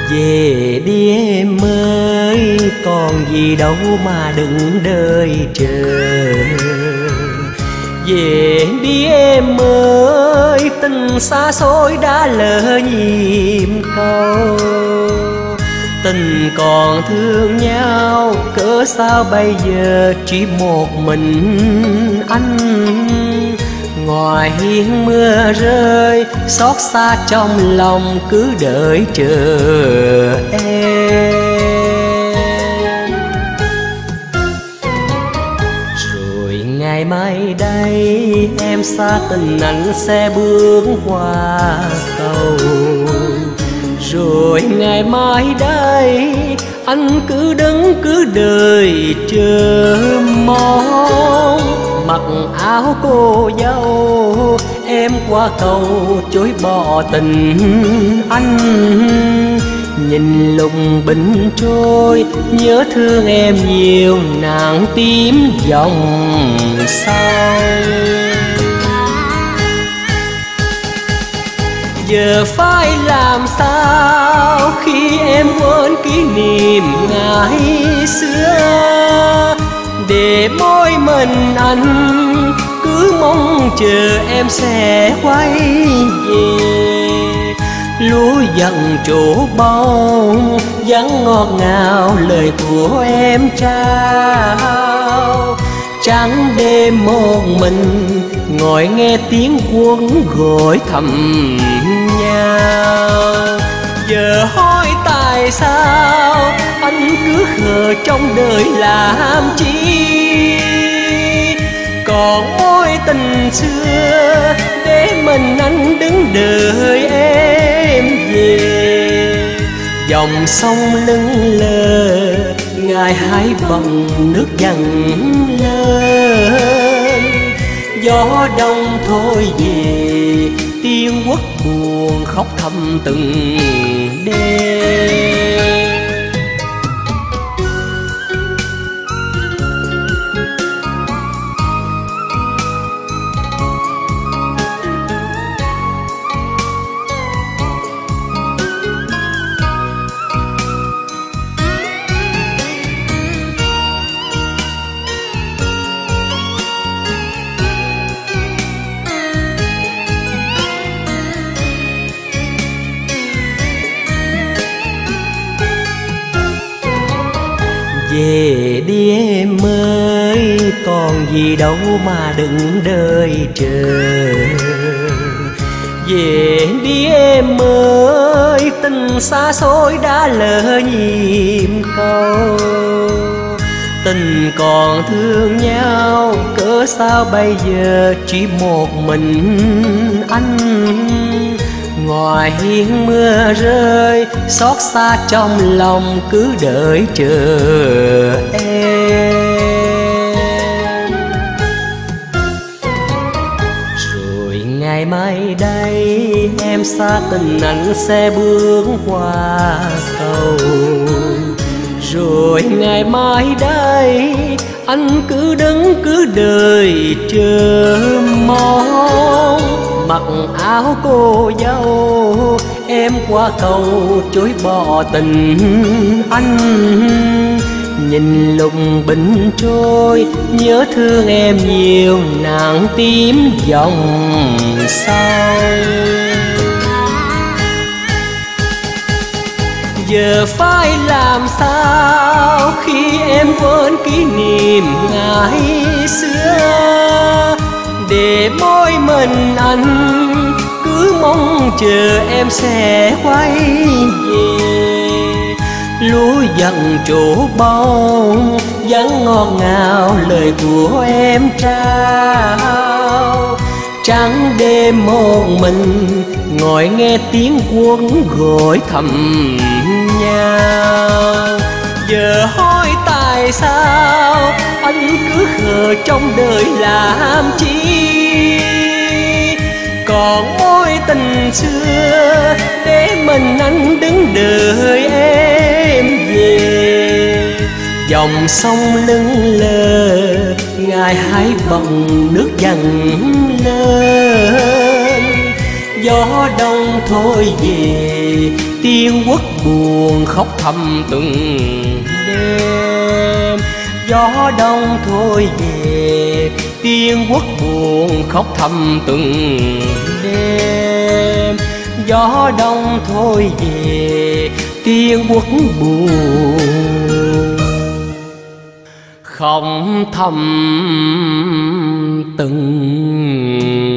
Về đi em ơi, còn gì đâu mà đừng đợi chờ. Về đi em ơi, tình xa xôi đã lỡ nhịp cầu. Tình còn thương nhau, cớ sao bây giờ chỉ một mình anh. Ngoài hiên mưa rơi, xót xa trong lòng cứ đợi chờ em. Rồi ngày mai đây em xa tình anh sẽ bước qua cầu. Rồi ngày mai đây anh cứ đứng cứ đợi chờ mong. Mặc áo cô dâu em qua cầu chối bỏ tình anh. Nhìn lùng bình trôi nhớ thương em nhiều nàng tím dòng sông. Giờ phải làm sao khi em quên kỷ niệm ngày xưa. Để mỗi mình anh cứ mong chờ em sẽ quay về. Lúa dần trổ bông vắng ngọt ngào lời của em trao. Trắng đêm một mình ngồi nghe tiếng quân gọi thầm nhau. Giờ hỏi tại sao anh cứ khờ trong đời làm chi. Còn mối tình xưa để mình anh đứng đợi em về. Dòng sông lững lờ ngày hai bồng nước dần lên. Gió đông thôi về tiên quốc buồn khóc thầm từng đêm. Về đi em ơi, còn gì đâu mà đừng đợi chờ. Về đi em ơi, tình xa xôi đã lỡ nhịp cầu. Tình còn thương nhau, cớ sao bây giờ chỉ một mình anh. Ngoài hiên mưa rơi, xót xa trong lòng cứ đợi chờ em. Rồi ngày mai đây em xa tình anh sẽ bước qua cầu. Rồi ngày mai đây anh cứ đứng cứ đợi chờ mong. Mặc áo cô dâu em qua cầu chối bỏ tình anh. Nhìn lùng bình trôi nhớ thương em nhiều nàng tím dòng sông. Giờ phải làm sao khi em quên kỷ niệm ngày xưa. Để mỗi mình anh cứ mong chờ em sẽ quay về. Lúa dần trổ bông vắng ngọt ngào lời của em trao. Trắng đêm một mình ngồi nghe tiếng quân gọi thầm nhau. Giờ hỏi tại sao anh cứ khờ trong đời làm chi. Còn mối tình xưa để mình anh đứng đợi em về. Dòng sông lững lờ ngày hai bồng nước dần lên. Gió đông thôi về, Tiên Quốc buồn khóc thầm từng đêm. Gió đông thôi về, Tiên Quốc buồn khóc thầm từng đêm. Gió đông thôi về, Tiên Quốc buồn khóc thầm từng